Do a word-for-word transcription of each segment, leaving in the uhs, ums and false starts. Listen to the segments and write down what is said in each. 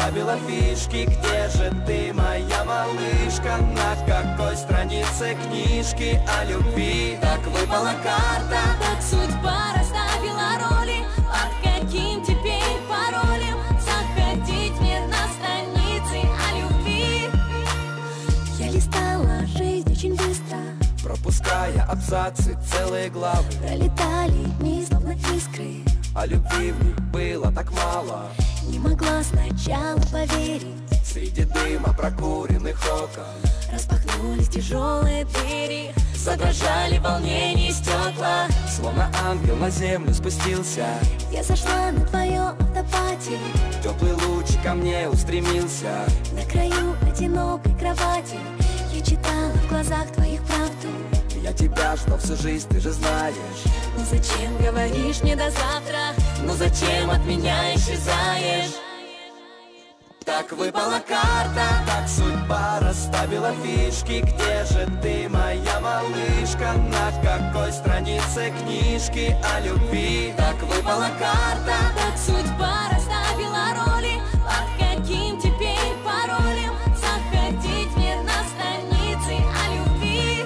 расставила фишки. Где же ты, моя малышка? На какой странице книжки о любви? Так выпала карта, так судьба расставила роли. Под каким теперь паролем заходить в мир на страницы о любви? Я листала жизнь очень быстро, пропуская абзацы, целые главы. пролетали дни, словно искры. А любви в них было так мало. Не могла сначала поверить. Среди дыма прокуренных окон распахнулись тяжелые двери, задрожали в волнении стекла. Словно ангел на землю спустился. Я сошла на твоем автопате, теплый луч ко мне устремился. на краю одинокой кровати я читала в глазах твоих правду. Я тебя ждал всю жизнь, ты же знаешь. Ну зачем говоришь мне до завтра? Ну зачем от меня исчезаешь? Так выпала карта, так судьба расставила фишки. Где же ты, моя малышка? На какой странице книжки о любви? Так выпала карта, так судьба расставила роли. Под каким теперь паролем заходить в мир на страницы о любви?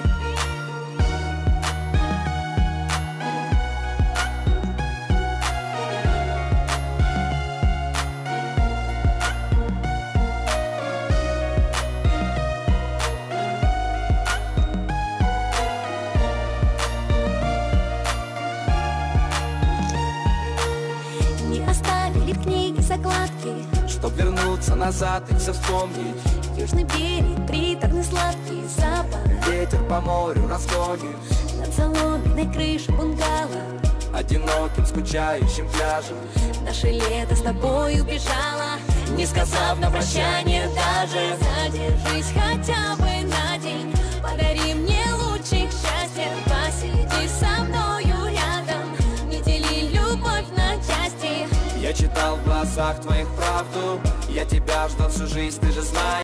Оставили в книге закладки, чтоб вернуться назад и все вспомнить. Южный берег, приторный сладкий запах. Ветер по морю разгонит над соломенной крышей бунгало, одиноким скучающим пляжем. наше лето с тобой убежало, не сказав на прощание даже. Задержись хотя бы на день, подари мне лучик счастья. Посиди со мною рядом, не дели любовь на части. Я читал в глазах твоих правду. Я тебя ждал всю жизнь, ты же знаешь.